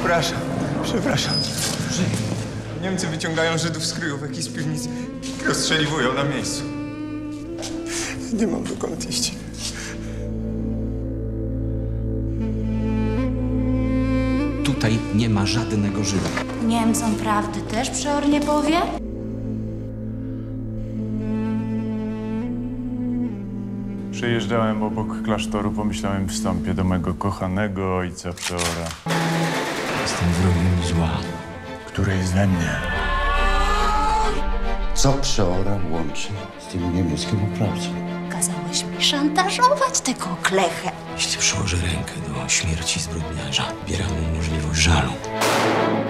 Przepraszam. Niemcy wyciągają Żydów z kryjówek i z piwnicy i rozstrzeliwują na miejscu. Nie mam dokąd iść. Tutaj nie ma żadnego Żyda. Niemcom prawdy też przeor nie powie? Przejeżdżałem obok klasztoru, pomyślałem, wstąpię do mego kochanego ojca przeora. Jestem wrogiem zła. Który jest we mnie. Co przeora łączy z tym niemieckim oprawcą? Kazałeś mi szantażować tego klechę. Jeśli przyłożę rękę do śmierci zbrodniarza, bieram mu możliwość żalu.